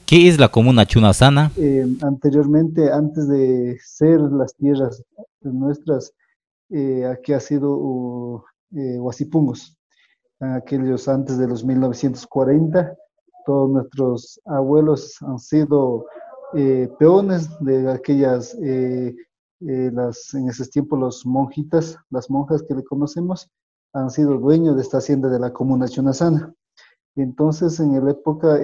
¿Qué es la comuna Chunasana? Anteriormente, antes de ser las tierras nuestras, aquí ha sido Huasipungos. Aquellos antes de los 1940, todos nuestros abuelos han sido peones de aquellas, en ese tiempo los monjitas, las monjas que le conocemos, han sido dueños de esta hacienda de la comuna Chunasana. Entonces, en la época,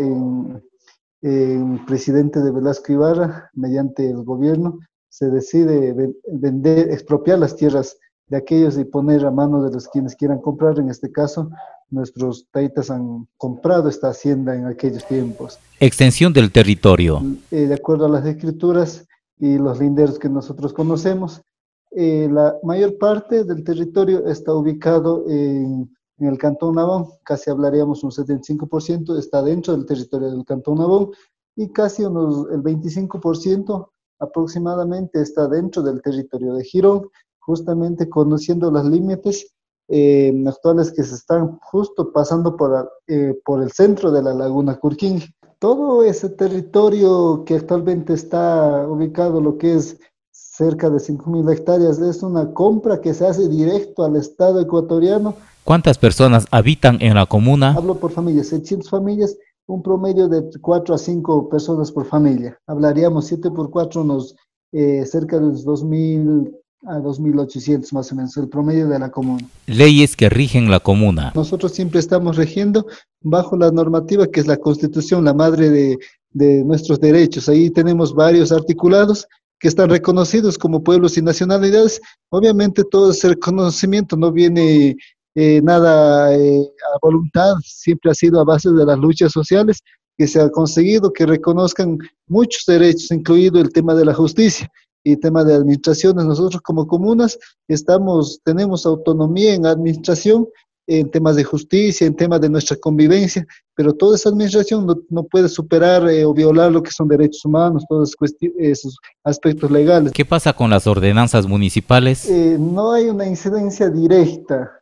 en presidente de Velasco Ibarra, mediante el gobierno, se decide vender, expropiar las tierras de aquellos y poner a mano de los quienes quieran comprar. En este caso, nuestros taitas han comprado esta hacienda en aquellos tiempos. Extensión del territorio. De acuerdo a las escrituras y los linderos que nosotros conocemos, la mayor parte del territorio está ubicado en el Cantón Nabón, casi hablaríamos un 75% está dentro del territorio del Cantón Nabón y casi el 25% aproximadamente está dentro del territorio de Girón, justamente conociendo los límites actuales que se están justo pasando por el centro de la laguna Curquín. Todo ese territorio que actualmente está ubicado, lo que es cerca de 5.000 hectáreas, es una compra que se hace directo al Estado ecuatoriano. ¿Cuántas personas habitan en la comuna? Hablo por familias, 600 familias, un promedio de 4 a 5 personas por familia. Hablaríamos 7 por 4, cerca de los 2.000 a 2.800 más o menos, el promedio de la comuna. Leyes que rigen la comuna. Nosotros siempre estamos rigiendo bajo la normativa que es la Constitución, la madre de nuestros derechos. Ahí tenemos varios articulados que están reconocidos como pueblos y nacionalidades. Obviamente todo ese reconocimiento no viene nada a voluntad, siempre ha sido a base de las luchas sociales que se ha conseguido que reconozcan muchos derechos, incluido el tema de la justicia y tema de administraciones. Nosotros como comunas tenemos autonomía en administración, en temas de justicia, en temas de nuestra convivencia, pero toda esa administración no puede superar o violar lo que son derechos humanos, todos esos aspectos legales. ¿Qué pasa con las ordenanzas municipales? No hay una incidencia directa,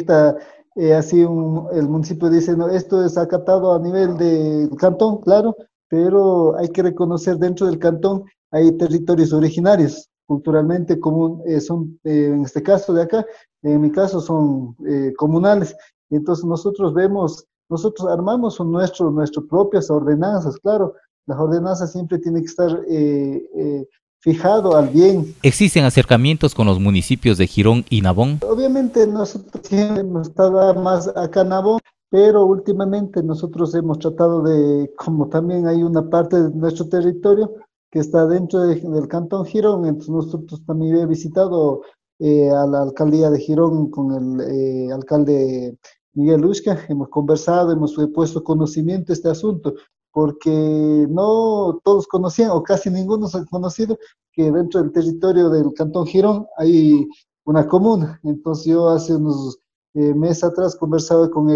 así el municipio dice, no, esto es acatado a nivel del cantón, claro, pero hay que reconocer dentro del cantón hay territorios originarios, culturalmente común, son, en este caso de acá, en mi caso son comunales, y entonces nosotros armamos nuestras propias ordenanzas, claro, las ordenanzas siempre tienen que estar fijado al bien. ¿Existen acercamientos con los municipios de Girón y Nabón? Obviamente nosotros siempre hemos estado más acá en Nabón, pero últimamente nosotros hemos tratado de, como también hay una parte de nuestro territorio que está dentro del Cantón Girón, entonces nosotros también he visitado a la alcaldía de Girón con el alcalde Miguel Uxca, hemos conversado, hemos puesto conocimiento a este asunto, porque no todos conocían, o casi ninguno se ha conocido, que dentro del territorio del Cantón Girón hay una comuna. Entonces yo hace unos meses atrás conversaba con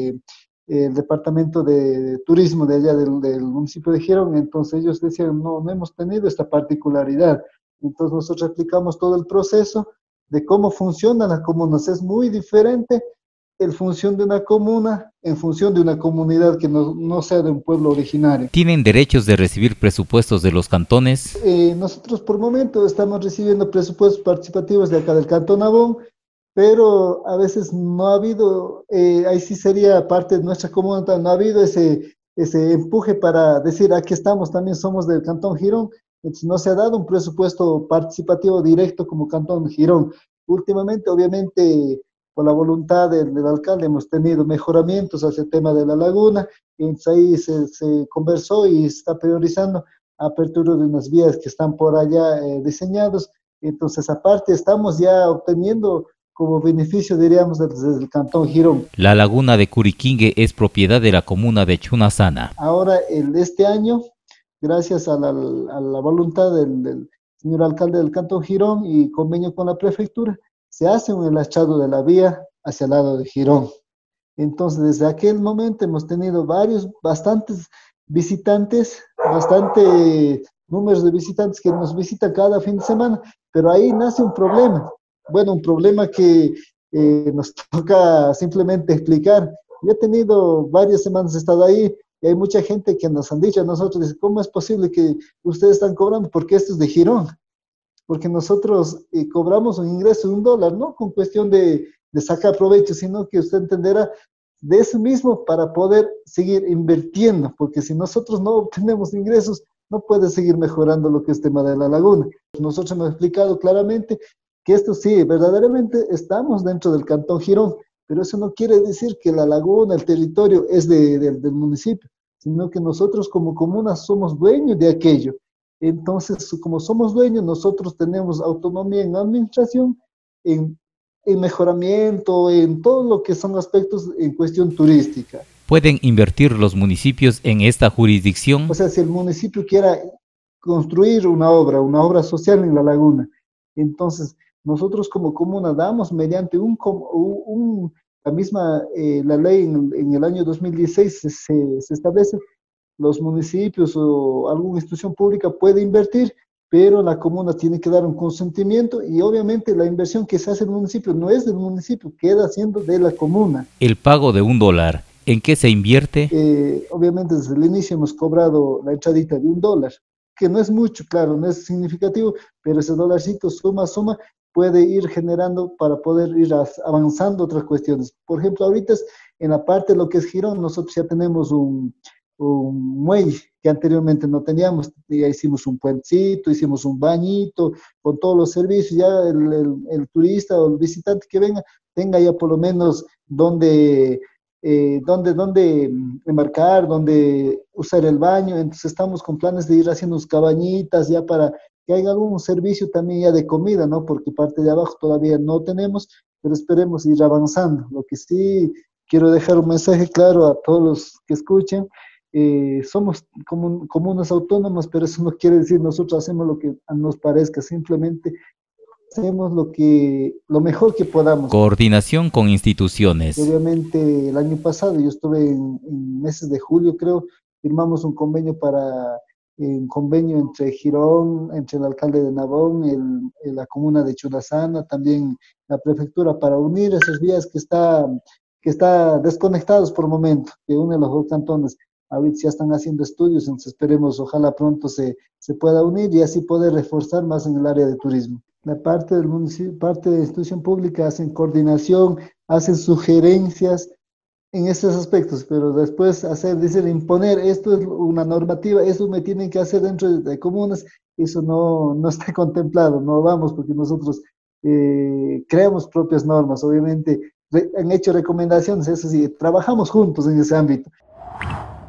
el departamento de turismo de allá del municipio de Girón, entonces ellos decían, no hemos tenido esta particularidad. Entonces nosotros explicamos todo el proceso de cómo funcionan las comunas. Es muy diferente en función de una comuna, en función de una comunidad que no sea de un pueblo originario. ¿Tienen derechos de recibir presupuestos de los cantones? Nosotros por momento estamos recibiendo presupuestos participativos de acá del Cantón Nabón, pero a veces no ha habido, ahí sí sería parte de nuestra comunidad, no ha habido ese empuje para decir, aquí estamos, también somos del Cantón Girón, entonces no se ha dado un presupuesto participativo directo como Cantón Girón. Últimamente, obviamente, por la voluntad del alcalde hemos tenido mejoramientos hacia el tema de la laguna, entonces ahí se conversó y se está priorizando apertura de unas vías que están por allá diseñados, entonces aparte estamos ya obteniendo como beneficio, diríamos, desde el Cantón Girón. La laguna de Curiquingue es propiedad de la comuna de Chunasana. Ahora, este año, gracias a la voluntad del señor alcalde del Cantón Girón y convenio con la prefectura, se hace un enlazado de la vía hacia el lado de Girón. Entonces, desde aquel momento hemos tenido bastantes visitantes, bastante números de visitantes que nos visitan cada fin de semana, pero ahí nace un problema. Bueno, un problema que nos toca simplemente explicar. Yo he tenido varias semanas, he estado ahí, Y hay mucha gente que nos han dicho a nosotros, dice, ¿cómo es posible que ustedes están cobrando? Porque esto es de Girón. Porque nosotros cobramos un ingreso de $1, no con cuestión de sacar provecho, sino que usted entenderá de eso mismo para poder seguir invirtiendo, porque si nosotros no obtenemos ingresos, no puede seguir mejorando lo que es tema de la laguna. Nosotros hemos explicado claramente que esto sí, verdaderamente estamos dentro del Cantón Girón, pero eso no quiere decir que la laguna, el territorio es del municipio, sino que nosotros como comuna somos dueños de aquello. Entonces, como somos dueños, nosotros tenemos autonomía en administración, en, en mejoramiento, en todo lo que son aspectos en cuestión turística. ¿Pueden invertir los municipios en esta jurisdicción? O sea, si el municipio quiera construir una obra social en la laguna, entonces nosotros como comuna damos mediante la misma, la ley en el año 2016 se establece los municipios o alguna institución pública puede invertir, pero la comuna tiene que dar un consentimiento y obviamente la inversión que se hace en el municipio no es del municipio, queda siendo de la comuna. El pago de $1, ¿en qué se invierte? Obviamente desde el inicio hemos cobrado la entradita de $1, que no es mucho, claro, no es significativo, pero ese dolarcito suma, puede ir generando para poder ir avanzando otras cuestiones. Por ejemplo, ahorita en la parte de lo que es Girón, nosotros ya tenemos un muelle que anteriormente no teníamos, ya hicimos un puentecito, hicimos un bañito, con todos los servicios, ya el turista o el visitante que venga, tenga ya por lo menos donde embarcar, donde usar el baño. Entonces estamos con planes de ir haciendo unas cabañitas ya para que haya algún servicio también ya de comida, ¿no? Porque parte de abajo todavía no tenemos, pero esperemos ir avanzando. Lo que sí quiero dejar un mensaje claro a todos los que escuchen. Somos comunas autónomas, pero eso no quiere decir nosotros hacemos lo que nos parezca, simplemente hacemos lo mejor que podamos. Coordinación con instituciones. Obviamente el año pasado, yo estuve en meses de julio, creo, firmamos un convenio entre Girón, entre el alcalde de Nabón, la comuna de Chulazana, también la prefectura, para unir esas vías que está desconectados por el momento, que une los dos cantones. Ahorita ya están haciendo estudios, entonces esperemos, ojalá pronto se pueda unir y así poder reforzar más en el área de turismo. La parte del municipio, parte de la institución pública hacen coordinación, hacen sugerencias en estos aspectos, pero después decir, imponer, esto es una normativa, eso me tienen que hacer dentro de comunas, eso no está contemplado, no vamos, porque nosotros creamos propias normas, obviamente han hecho recomendaciones, eso sí, trabajamos juntos en ese ámbito.